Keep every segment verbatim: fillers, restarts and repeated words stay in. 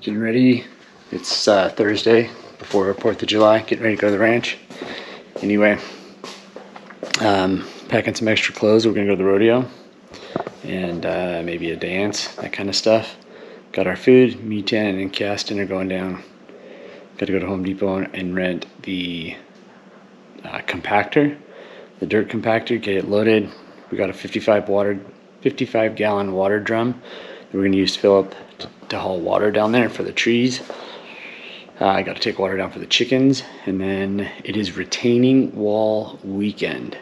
Getting ready. It's uh, Thursday before fourth of July. Getting ready to go to the ranch. Anyway, um, packing some extra clothes. We're gonna go to the rodeo and uh, maybe a dance, that kind of stuff. Got our food. Me, Tan, and Caston are going down. Got to go to Home Depot and rent the uh, compactor, the dirt compactor. Get it loaded. We got a fifty-five water, fifty-five gallon water drum that we're gonna use to fill up to, to haul water down there for the trees. Uh, I got to take water down for the chickens, and then it is retaining wall weekend.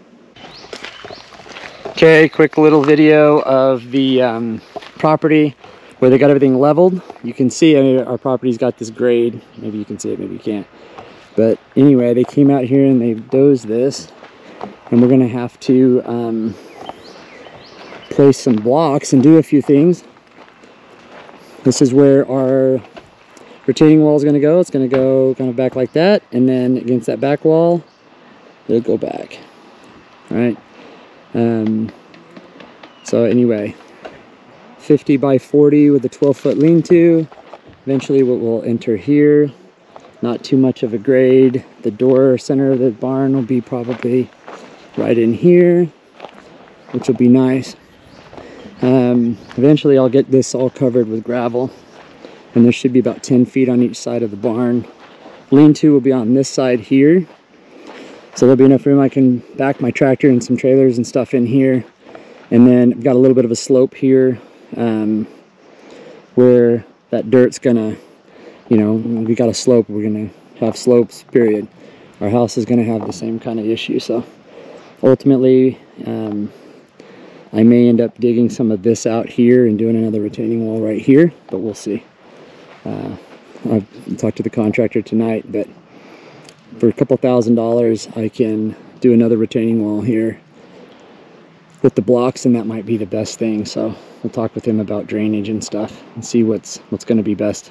Okay, quick little video of the um, property where they got everything leveled. You can see, I mean, our property's got this grade. Maybe you can see it, maybe you can't. But anyway, they came out here and they dozed this, and we're gonna have to um, place some blocks and do a few things. This is where our retaining wall is gonna go. It's gonna go kind of back like that, and then against that back wall, it'll go back. All right. Um, so anyway, fifty by forty with a twelve foot lean-to. Eventually what we'll enter here. Not too much of a grade. The door center of the barn will be probably right in here, which will be nice. Um, eventually I'll get this all covered with gravel, and there should be about ten feet on each side of the barn. Lean-to will be on this side here, so there'll be enough room I can back my tractor and some trailers and stuff in here. And then I've got a little bit of a slope here um, where that dirt's gonna, you know, we got a slope, we're gonna have slopes, period. Our house is gonna have the same kind of issue. So ultimately, um, I may end up digging some of this out here and doing another retaining wall right here, but we'll see. Uh, I've talked to the contractor tonight, but for a couple thousand dollars, I can do another retaining wall here with the blocks, and that might be the best thing. So we'll talk with him about drainage and stuff and see what's what's going to be best.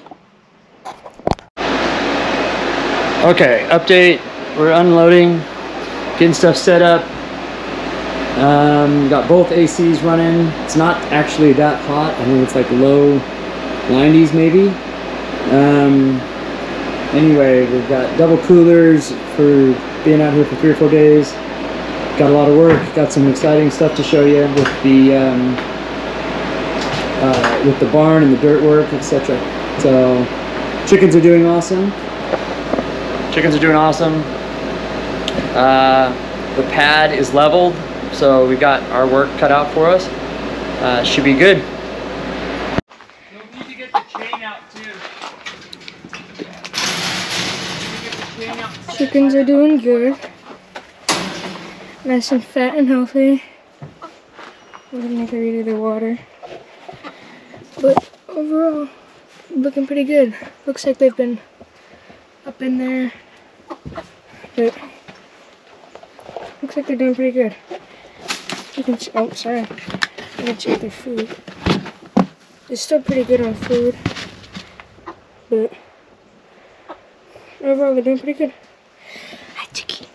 Okay, update. We're unloading, getting stuff set up. Um, got both A Cs running. It's not actually that hot. I think it's like low nineties maybe. Um, anyway, we've got double coolers for being out here for three or four days. Got a lot of work. Got some exciting stuff to show you with the um, uh, with the barn and the dirt work, et cetera. So chickens are doing awesome. Chickens are doing awesome. Uh, the pad is leveled, so we got our work cut out for us. Uh, should be good. You'll need to get the chain out too. Chain out. Chickens are doing good. Nice and fat and healthy. We're gonna make her eat their water. But overall, looking pretty good. Looks like they've been up in there. But looks like they're doing pretty good. You can, oh, sorry. I'm gonna check their food. It's still pretty good on food. But overall, they're doing pretty good. Hi, Chicky.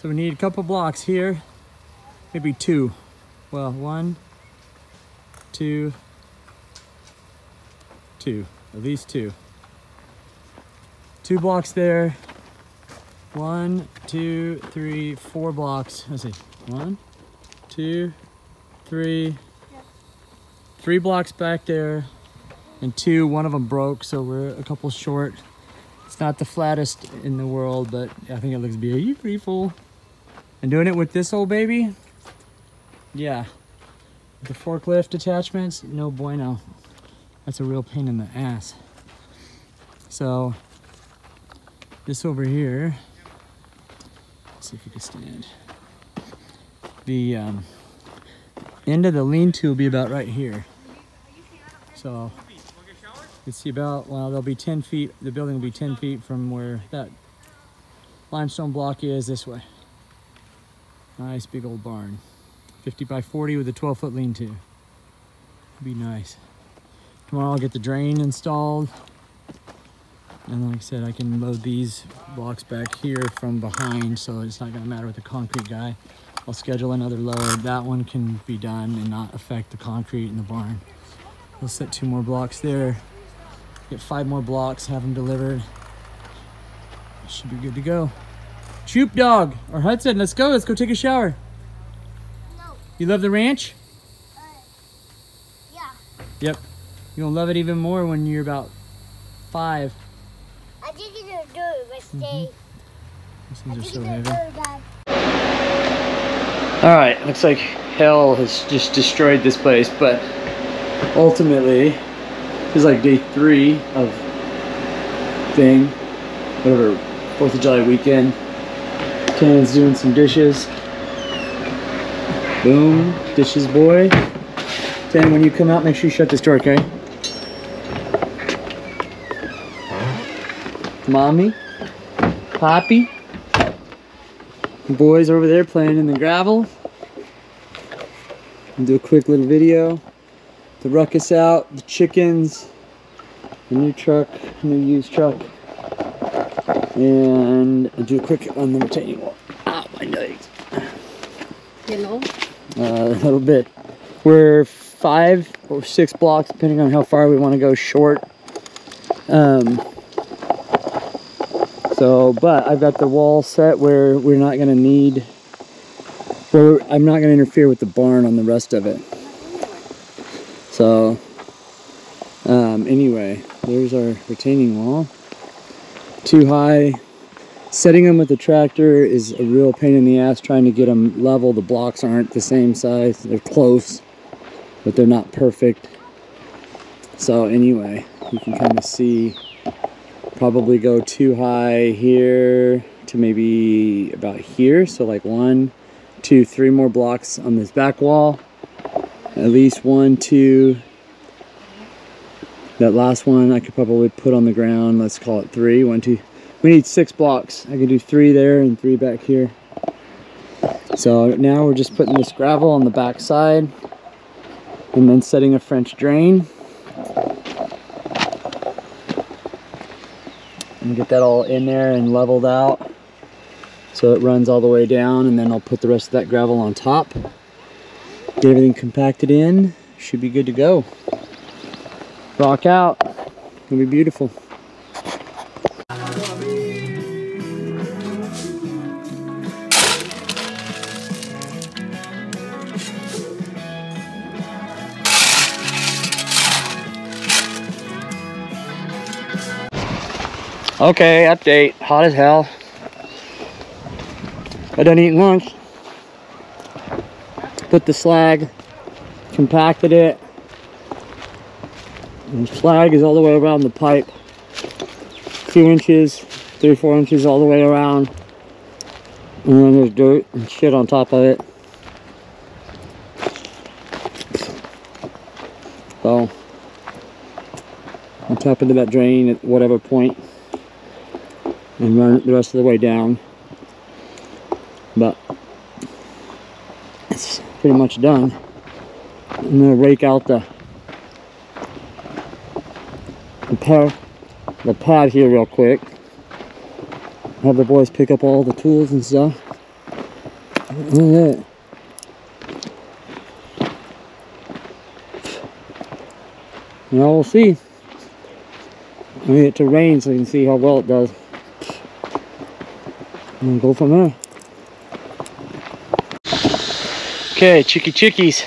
we need a couple blocks here, maybe two. Well, one, two, two, at least two. Two blocks there. One, two, three, four blocks. Let's see. One, two, three, three blocks back there, and two. One of them broke, so we're a couple short. It's not the flattest in the world, but I think it looks beautiful. And doing it with this old baby, yeah. With the forklift attachments, no bueno. That's a real pain in the ass. So this over here, let's see if we can stand. The um, end of the lean-to will be about right here. So you see about, well, they'll be ten feet, the building will be ten feet from where that limestone block is this way. Nice big old barn. fifty by forty with a twelve foot lean-to. Be nice. Tomorrow I'll get the drain installed. And like I said, I can load these blocks back here from behind, so it's not gonna matter with the concrete guy. I'll schedule another load. That one can be done and not affect the concrete in the barn. We'll set two more blocks there. Get five more blocks, have them delivered. Should be good to go. Choop dog, or Hudson, let's go. Let's go take a shower. No. You love the ranch? Uh, yeah. Yep. You're gonna love it even more when you're about five. I think it's a dirt, but stay. These I things are think so it's a heavy. dirt, Dad. All right, looks like hell has just destroyed this place, but ultimately, this is like day three of thing, whatever, fourth of July weekend. Tannen's doing some dishes. Boom, dishes boy. Tannen, when you come out, make sure you shut this door, okay? Mommy, Poppy. The boys over there playing in the gravel. I'll do a quick little video. The ruckus out, the chickens, the new truck, new used truck, and I'll do a quick on the retaining wall. Ah, my legs. You know? Uh, a little bit. We're five or six blocks, depending on how far we want to go short. Um, so, but I've got the wall set where we're not going to need, where I'm not going to interfere with the barn on the rest of it. So, um, anyway, there's our retaining wall. Too high. Setting them with the tractor is a real pain in the ass trying to get them level. The blocks aren't the same size. They're close, but they're not perfect. So anyway, you can kind of see, probably go too high here to maybe about here. So like one, two, three more blocks on this back wall. At least one, two. That last one I could probably put on the ground. Let's call it three. One, two. We need six blocks. I can do three there and three back here. So now we're just putting this gravel on the back side and then setting a French drain. And get that all in there and leveled out so it runs all the way down, and then I'll put the rest of that gravel on top. Get everything compacted in. Should be good to go. Rock out. It'll be beautiful. Okay, update. Hot as hell. I done eating lunch. Put the slag, compacted it. And the slag is all the way around the pipe. Two inches, three, four inches all the way around. And then there's dirt and shit on top of it. So, I'll tap into that drain at whatever point and run it the rest of the way down. But it's pretty much done. I'm gonna rake out the the pad, the pad here real quick. Have the boys pick up all the tools and stuff. Look at that. Well, we'll see. I need it to rain so you can see how well it does. And go from there. Okay, chicky chickies.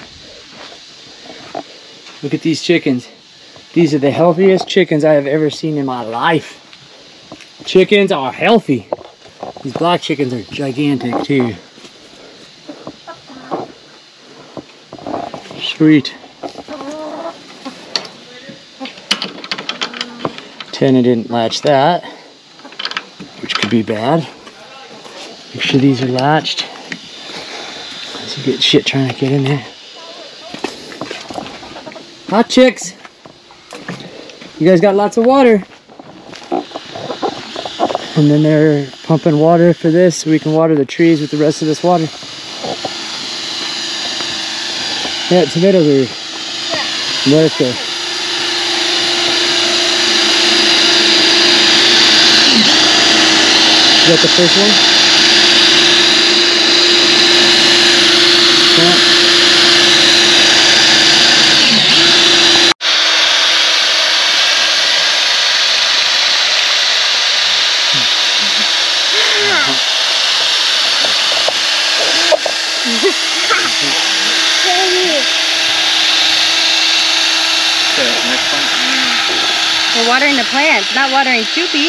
Look at these chickens. These are the healthiest chickens I have ever seen in my life. Chickens are healthy. These black chickens are gigantic too. Sweet. Tenant didn't latch that, which could be bad. Make sure these are latched. There's a good shit trying to get in there. Hot chicks. You guys got lots of water. And then they're pumping water for this so we can water the trees with the rest of this water. Yeah, tomatoes are... Let's go. Is that the first one? Yeah. We're watering the plants, not watering Choopy.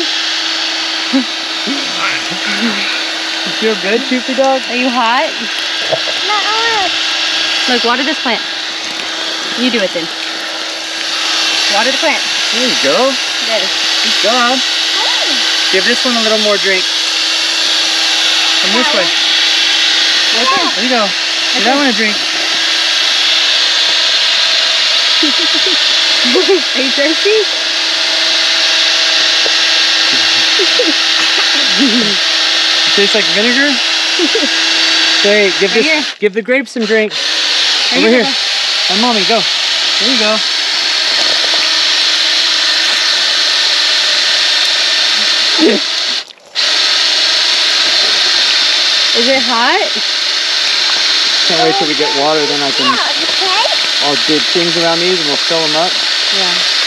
You feel good, Choopy dog? Are you hot? Not hot. Look, water this plant. You do it then. Water the plant. There you go. There. Good job. Give this one a little more drink. Come this way. There you go. Give that one a drink. Are you thirsty? It tastes like vinegar. Say, give Right this, here. give the grapes some drink. Right Over here, here. And mommy, go. There you go. Is it hot? Can't wait till we get water, then I can. Yeah, okay. I'll dig things around these and we'll fill them up. Yeah.